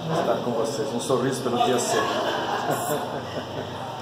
estar com vocês. Um sorriso pelo dia C.